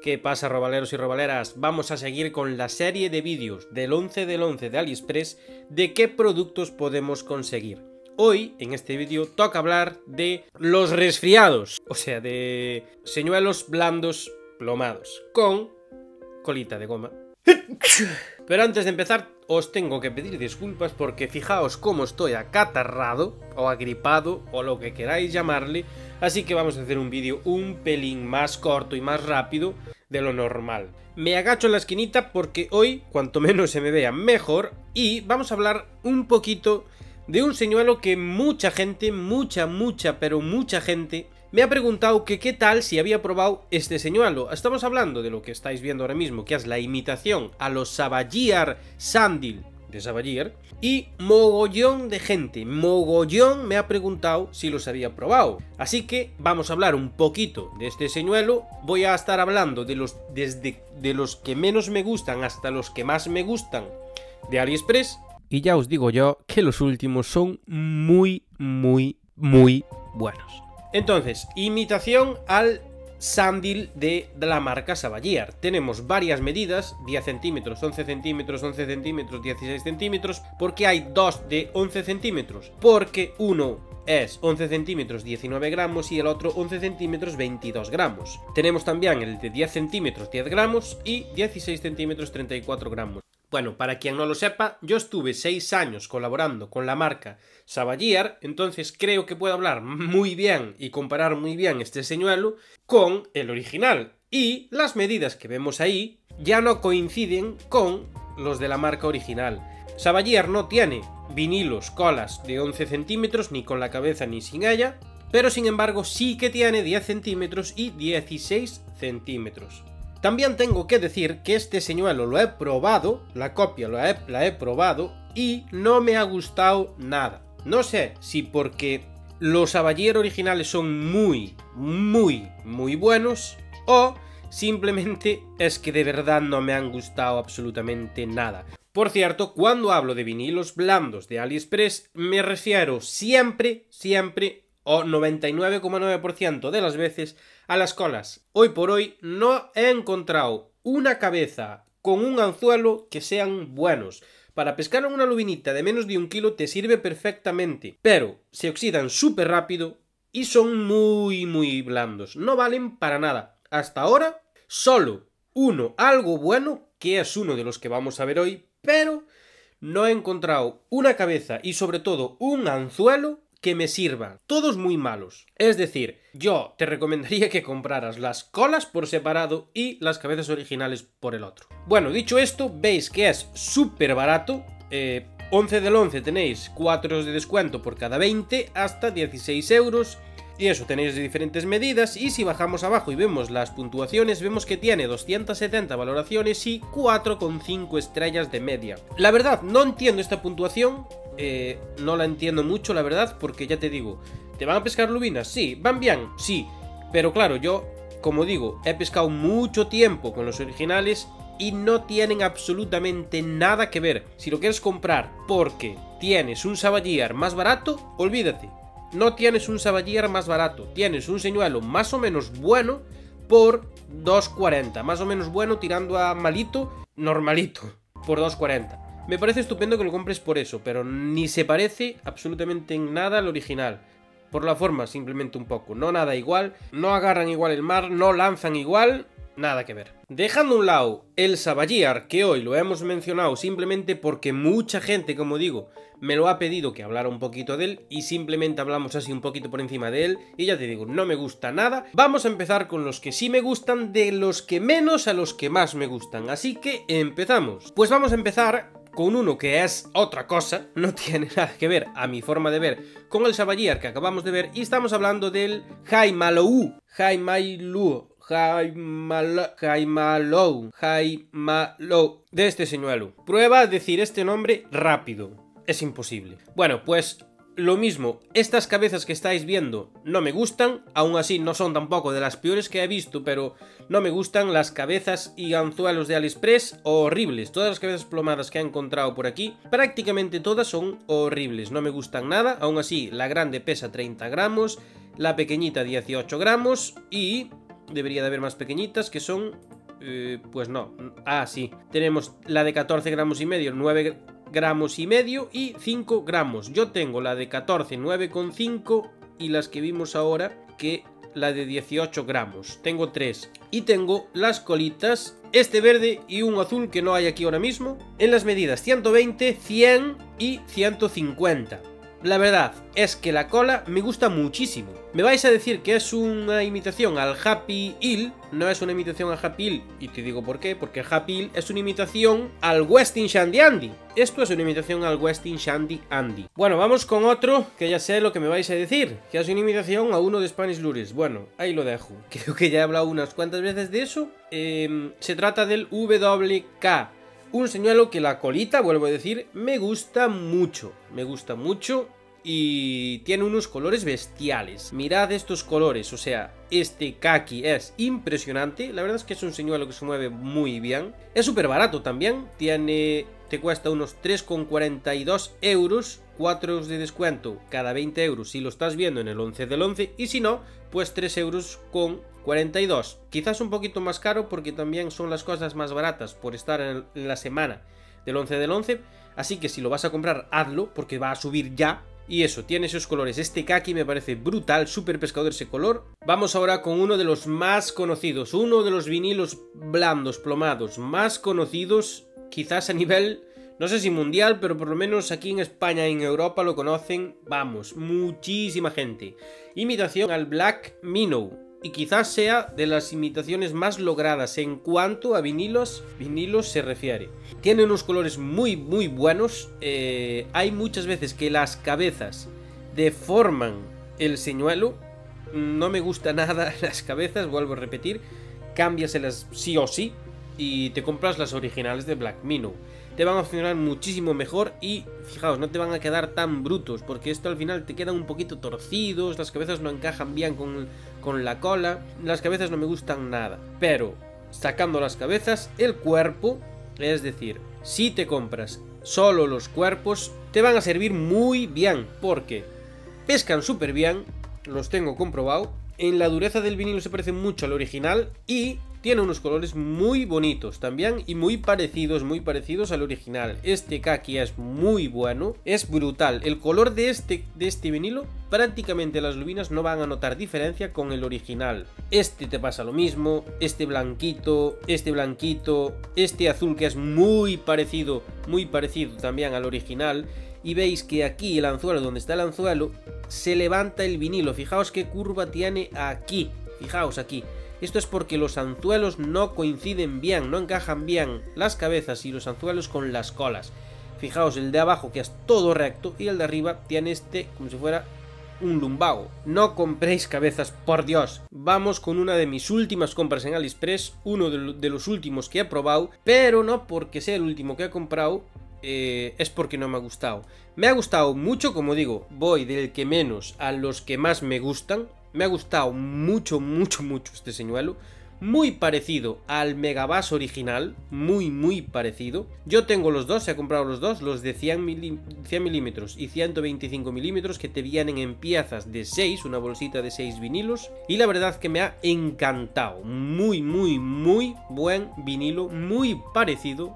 ¿Qué pasa, robaleros y robaleras? Vamos a seguir con la serie de vídeos del 11 del 11 de AliExpress de qué productos podemos conseguir. Hoy, en este vídeo, toca hablar de los resfriados, o sea, de señuelos blandos plomados, con colita de goma. Pero antes de empezar, os tengo que pedir disculpas porque fijaos cómo estoy acatarrado, o agripado, o lo que queráis llamarle. Así que vamos a hacer un vídeo un pelín más corto y más rápido de lo normal. Me agacho en la esquinita porque hoy, cuanto menos se me vea, mejor. Y vamos a hablar un poquito de un señuelo que mucha gente, mucha gente me ha preguntado que qué tal si había probado este señuelo. Estamos hablando de lo que estáis viendo ahora mismo, que es la imitación a los Sabagier Sandil de Sabagier. Y mogollón de gente, mogollón me ha preguntado si los había probado. Así que vamos a hablar un poquito de este señuelo. Voy a estar hablando de los, desde de los que menos me gustan hasta los que más me gustan de AliExpress. Y ya os digo yo que los últimos son muy buenos. Entonces, imitación al Sandil de la marca Sabagier. Tenemos varias medidas, 10 centímetros, 11 centímetros, 11 centímetros, 16 centímetros. ¿Por qué hay dos de 11 centímetros? Porque uno es 11 centímetros 19 gramos y el otro 11 centímetros 22 gramos. Tenemos también el de 10 centímetros 10 gramos y 16 centímetros 34 gramos. Bueno, para quien no lo sepa, yo estuve 6 años colaborando con la marca Sabagier, entonces creo que puedo hablar muy bien y comparar muy bien este señuelo con el original. Y las medidas que vemos ahí ya no coinciden con los de la marca original. Sabagier no tiene vinilos, colas de 11 centímetros, ni con la cabeza ni sin ella, pero sin embargo sí que tiene 10 centímetros y 16 centímetros. También tengo que decir que este señuelo lo he probado, la copia la he probado y no me ha gustado nada. No sé si porque los Sabagier originales son muy buenos o simplemente es que de verdad no me han gustado absolutamente nada. Por cierto, cuando hablo de vinilos blandos de AliExpress me refiero siempre o 99,9% de las veces a las colas. Hoy por hoy no he encontrado una cabeza con un anzuelo que sean buenos. Para pescar en una lubinita de menos de 1 kilo te sirve perfectamente, pero se oxidan súper rápido y son muy blandos. No valen para nada. Hasta ahora, solo uno algo bueno, que es uno de los que vamos a ver hoy, pero no he encontrado una cabeza y sobre todo un anzuelo que me sirvan. Todos muy malos. Es decir, yo te recomendaría que compraras las colas por separado y las cabezas originales por el otro. Bueno, dicho esto, veis que es súper barato. 11 del 11 tenéis 4 euros de descuento por cada 20 hasta 16 euros. Y eso, tenéis de diferentes medidas. Y si bajamos abajo y vemos las puntuaciones, vemos que tiene 270 valoraciones y 4,5 estrellas de media. La verdad, no entiendo esta puntuación. No la entiendo mucho, la verdad, porque ya te digo, ¿te van a pescar lubinas? Sí. ¿Van bien? Sí. Pero claro, yo, como digo, he pescado mucho tiempo con los originales y no tienen absolutamente nada que ver. Si lo quieres comprar porque tienes un Sabagier más barato, olvídate. No tienes un Sabagier más barato, tienes un señuelo más o menos bueno por 2,40. Más o menos bueno tirando a malito, normalito, por 2,40. Me parece estupendo que lo compres por eso, pero ni se parece absolutamente en nada al original. Por la forma, simplemente un poco. No nada igual, no agarran igual el mar, no lanzan igual, nada que ver. Dejando a un lado el Sabagier, que hoy lo hemos mencionado simplemente porque mucha gente, como digo, me lo ha pedido que hablara un poquito de él y simplemente hablamos así un poquito por encima de él y ya te digo, no me gusta nada. Vamos a empezar con los que sí me gustan, de los que menos a los que más me gustan. Así que empezamos. Pues vamos a empezar con uno que es otra cosa, no tiene nada que ver, a mi forma de ver, con el Sabagier que acabamos de ver, y estamos hablando del Haimalou, de este señuelo. Prueba a decir este nombre rápido, es imposible. Bueno, pues lo mismo, estas cabezas que estáis viendo no me gustan, aún así no son tampoco de las peores que he visto, pero no me gustan las cabezas y anzuelos de AliExpress, horribles. Todas las cabezas plomadas que he encontrado por aquí, prácticamente todas son horribles, no me gustan nada. Aún así, la grande pesa 30 gramos, la pequeñita 18 gramos y debería de haber más pequeñitas, que son... pues no, sí, tenemos la de 14 gramos y medio, 9 gramos y medio y 5 gramos. Yo tengo la de 14, 9,5 y las que vimos ahora, que la de 18 gramos. Tengo 3. Y tengo las colitas, este verde y un azul que no hay aquí ahora mismo, en las medidas 120, 100 y 150. La verdad es que la cola me gusta muchísimo. Me vais a decir que es una imitación al Happy Hill. No es una imitación al Happy Hill, y te digo por qué. Porque el Happy Hill es una imitación al Westin Shandy Andy. Esto es una imitación al Westin Shandy Andy. Bueno, vamos con otro, que ya sé lo que me vais a decir, que es una imitación a uno de Spanish Lures. Bueno, ahí lo dejo. Creo que ya he hablado unas cuantas veces de eso. Se trata del WK. Un señuelo que la colita, vuelvo a decir, me gusta mucho. Me gusta mucho y tiene unos colores bestiales. Mirad estos colores, o sea, este kaki es impresionante. La verdad es que es un señuelo que se mueve muy bien. Es súper barato también. Te cuesta unos 3,42 euros. 4 euros de descuento cada 20 euros si lo estás viendo en el 11 del 11. Y si no, pues 3 euros con 42. Quizás un poquito más caro porque también son las cosas más baratas por estar en la semana del 11 del 11. Así que si lo vas a comprar, hazlo porque va a subir ya. Y eso, tiene esos colores. Este kaki me parece brutal, súper pescador ese color. Vamos ahora con uno de los más conocidos. Uno de los vinilos blandos, plomados, más conocidos quizás a nivel... no sé si mundial, pero por lo menos aquí en España y en Europa lo conocen, vamos, muchísima gente. Imitación al Black Minnow. Y quizás sea de las imitaciones más logradas en cuanto a vinilos se refiere. Tiene unos colores muy buenos. Hay muchas veces que las cabezas deforman el señuelo. No me gusta nada las cabezas, vuelvo a repetir. Cámbiaselas sí o sí y te compras las originales de Black Minnow. Te van a funcionar muchísimo mejor y fijaos, no te van a quedar tan brutos, porque esto al final te quedan un poquito torcidos, las cabezas no encajan bien con la cola, las cabezas no me gustan nada. Pero sacando las cabezas, el cuerpo, es decir, si te compras solo los cuerpos, te van a servir muy bien, porque pescan súper bien, los tengo comprobado. En la dureza del vinilo se parece mucho al original y tiene unos colores muy bonitos también y muy parecidos al original. Este kaki es muy bueno, es brutal. El color de este vinilo, prácticamente las lubinas no van a notar diferencia con el original. Este te pasa lo mismo, este blanquito, este azul que es muy parecido también al original. Y veis que aquí el anzuelo, donde está el anzuelo, se levanta el vinilo. Fijaos qué curva tiene aquí. Fijaos aquí. Esto es porque los anzuelos no coinciden bien, no encajan bien las cabezas y los anzuelos con las colas. Fijaos el de abajo que es todo recto y el de arriba tiene este como si fuera un lumbago. No compréis cabezas, por Dios. Vamos con una de mis últimas compras en AliExpress, uno de los últimos que he probado, pero no porque sea el último que he comprado. Es porque no me ha gustado. Me ha gustado mucho, como digo, voy del que menos a los que más me gustan. Me ha gustado mucho este señuelo. Muy parecido al Megabass original. Muy parecido. Yo tengo los dos, he comprado los dos. Los de 100 milímetros y 125 milímetros, que te vienen en piezas de 6. Una bolsita de 6 vinilos. Y la verdad que me ha encantado. Muy buen vinilo. Muy parecido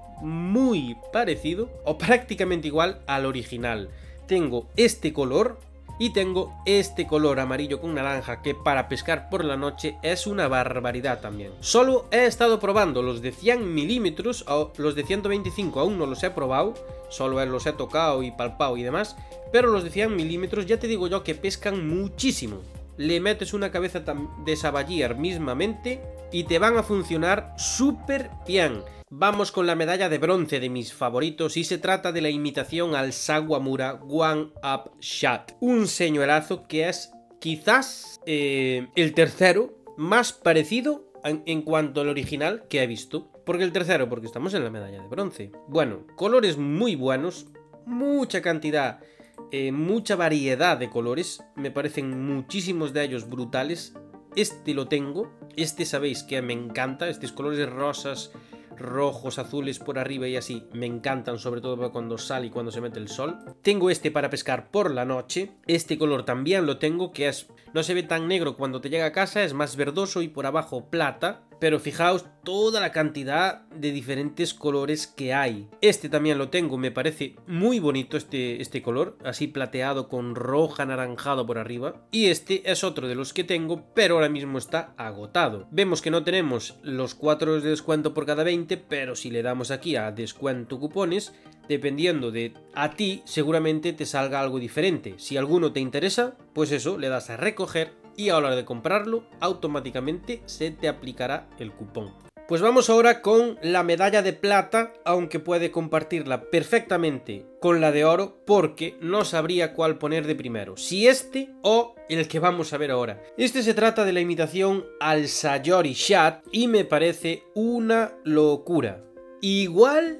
o prácticamente igual al original. Tengo este color y tengo este color amarillo con naranja, que para pescar por la noche es una barbaridad también. Solo he estado probando los de 100 milímetros, los de 125 aún no los he probado, solo los he tocado y palpado y demás, pero los de 100 milímetros ya te digo yo que pescan muchísimo. Le metes una cabeza de Savallier mismamente y te van a funcionar súper bien. Vamos con la medalla de bronce de mis favoritos y se trata de la imitación al Sawamura One Up Shot. Un señuelazo que es quizás el tercero más parecido en cuanto al original que he visto. ¿Por qué el tercero? Porque estamos en la medalla de bronce. Bueno, colores muy buenos, mucha cantidad, mucha variedad de colores. Me parecen muchísimos de ellos brutales. Este lo tengo, este sabéis que me encanta, estos colores rosas, rojos, azules por arriba y así, me encantan, sobre todo cuando sale y cuando se mete el sol. Tengo este para pescar por la noche, este color también lo tengo, que no se ve tan negro cuando te llega a casa, es más verdoso y por abajo plata. Pero fijaos toda la cantidad de diferentes colores que hay. Este también lo tengo, me parece muy bonito este color, así plateado con roja anaranjado por arriba. Y este es otro de los que tengo, pero ahora mismo está agotado. Vemos que no tenemos los 4 euros de descuento por cada 20, pero si le damos aquí a descuento cupones, dependiendo de a ti, seguramente te salga algo diferente. Si alguno te interesa, pues eso, le das a recoger y a la hora de comprarlo, automáticamente se te aplicará el cupón. Pues vamos ahora con la medalla de plata, aunque puede compartirla perfectamente con la de oro, porque no sabría cuál poner de primero, si este o el que vamos a ver ahora. Este se trata de la imitación al Sayori Shad y me parece una locura. Igual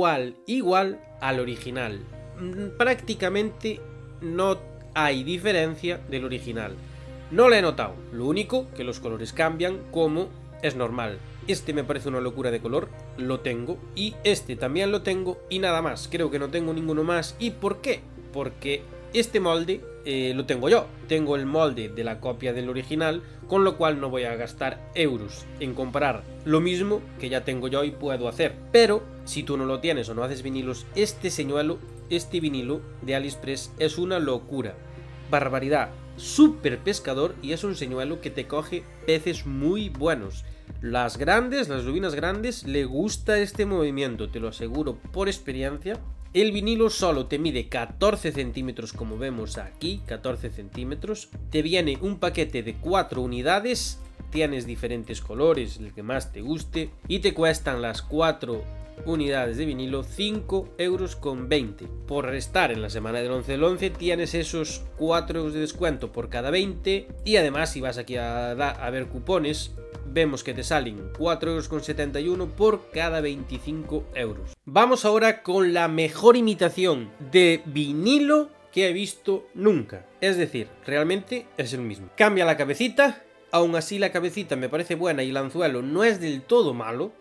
al original. Prácticamente no hay diferencia del original. No la he notado, lo único que los colores cambian como es normal. Este me parece una locura de color, lo tengo, y este también lo tengo y nada más, creo que no tengo ninguno más. ¿Y por qué? Porque este molde lo tengo yo, tengo el molde de la copia del original, con lo cual no voy a gastar euros en comprar lo mismo que ya tengo yo y puedo hacer. Pero si tú no lo tienes o no haces vinilos, este señuelo, este vinilo de AliExpress es una locura, barbaridad. Súper pescador y es un señuelo que te coge peces muy buenos. Las lubinas grandes, le gusta este movimiento, te lo aseguro por experiencia. El vinilo solo te mide 14 centímetros, como vemos aquí, 14 centímetros. Te viene un paquete de 4 unidades, tienes diferentes colores, el que más te guste, y te cuestan las 4 unidades de vinilo 5,20 euros. Por restar en la semana del 11 del 11 tienes esos 4 euros de descuento por cada 20, y además si vas aquí a ver cupones, vemos que te salen 4,71 euros por cada 25 euros. Vamos ahora con la mejor imitación de vinilo que he visto nunca. Es decir, realmente es el mismo. Cambia la cabecita. Aún así la cabecita me parece buena y el anzuelo no es del todo malo,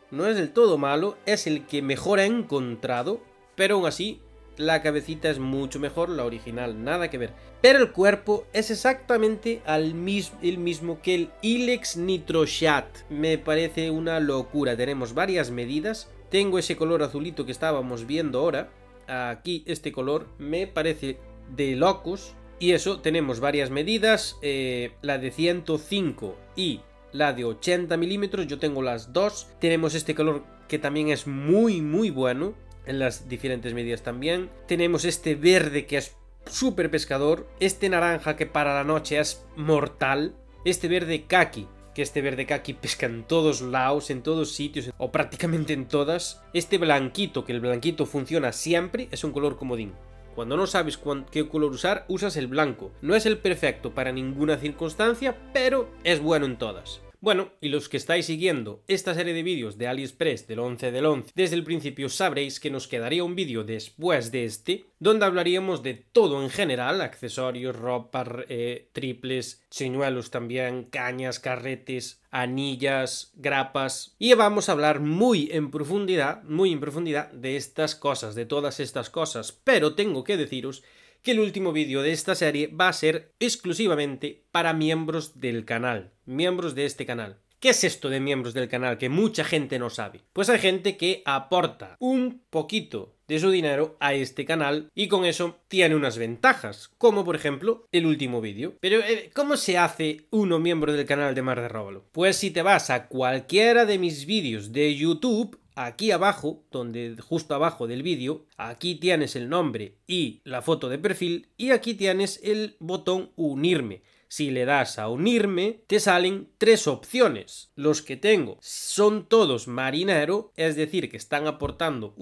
es el que mejor he encontrado, pero aún así la cabecita es mucho mejor, la original nada que ver. Pero el cuerpo es exactamente el mismo que el Ilex Nitro Shad, me parece una locura. Tenemos varias medidas, tengo ese color azulito que estábamos viendo ahora, aquí este color me parece de locos. Y eso, tenemos varias medidas, la de 105 y la de 80 milímetros, yo tengo las dos. Tenemos este color que también es muy bueno, en las diferentes medidas también. Tenemos este verde que es súper pescador, este naranja que para la noche es mortal, este verde kaki, que este verde kaki pesca en todos lados, en todos sitios, o prácticamente en todas. Este blanquito, que el blanquito funciona siempre, es un color comodín. Cuando no sabes qué color usar, usas el blanco. No es el perfecto para ninguna circunstancia, pero es bueno en todas. Bueno, y los que estáis siguiendo esta serie de vídeos de AliExpress del 11 del 11, desde el principio sabréis que nos quedaría un vídeo después de este, donde hablaríamos de todo en general, accesorios, ropa, triples, señuelos también, cañas, carretes, anillas, grapas, y vamos a hablar muy en profundidad de estas cosas, de todas estas cosas, pero tengo que deciros que el último vídeo de esta serie va a ser exclusivamente para miembros del canal, miembros de este canal. ¿Qué es esto de miembros del canal que mucha gente no sabe? Pues hay gente que aporta un poquito de su dinero a este canal y con eso tiene unas ventajas, como por ejemplo el último vídeo. Pero ¿cómo se hace uno miembro del canal de Mar de Róbalo? Pues si te vas a cualquiera de mis vídeos de YouTube, aquí abajo, justo abajo del vídeo, aquí tienes el nombre y la foto de perfil y aquí tienes el botón unirme. Si le das a unirme, te salen 3 opciones. Los que tengo son todos marinero, es decir, que están aportando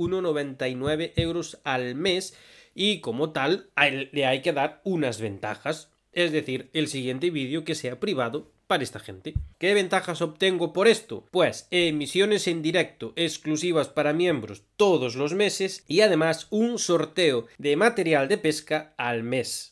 1,99 euros al mes y como tal le hay que dar unas ventajas. Es decir, el siguiente vídeo que sea privado para esta gente. ¿Qué ventajas obtengo por esto? Pues emisiones en directo exclusivas para miembros todos los meses y además un sorteo de material de pesca al mes.